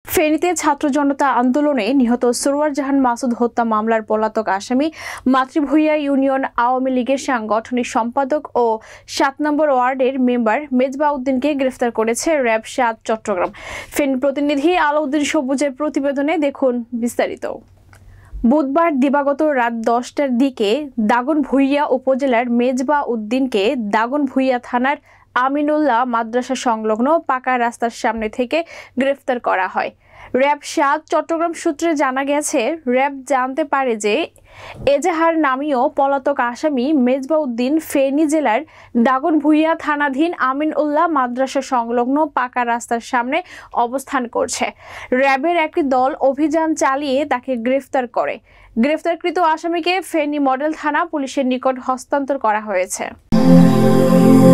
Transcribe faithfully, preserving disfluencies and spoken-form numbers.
ফেনীতে ছাত্র জনতা আন্দোলনে নিহত সরওয়ার জাহান মাসুদ হত্যা মামলার পলাতক আসামি মাতৃভূঁইয়া ইউনিয়ন আওয়ামী লীগের সাংগঠনিক সম্পাদক ও সাত নম্বর ওয়ার্ডের মেম্বার মেজবাহ উদ্দিনকে গ্রেফতার করেছে র্যাব সাত চট্টগ্রাম। ফেনী প্রতিনিধি আলাউদ্দিন সবুজের প্রতিবেদনে দেখুন বিস্তারিত। বুধবার দিবাগত রাত দশটার দিকে দাগনভূঞা উপজেলার মেজবাহ উদ্দিনকে দাগনভূঞা থানার আমিনুল্লাহ মাদ্রাসা সংলগ্ন পাকা রাস্তার সামনে থেকে গ্রেফতার করা হয়। র্যাব সাত চট্টগ্রাম সূত্রে জানা গেছে, র্যাব জানতে পারে যে এজাহার নামীয় পলাতক আসামি মেজবাহ উদ্দিন ফেনী জেলার দাগনভূঞা থানাধীন আমিনুল্লাহ মাদ্রাসা সংলগ্ন পাকা রাস্তার সামনে অবস্থান করছে। র্যাবের একটি দল অভিযান চালিয়ে তাকে গ্রেফতার করে। গ্রেফতারকৃত আসামিকে ফেনী মডেল থানা পুলিশের নিকট হস্তান্তর করা হয়েছে।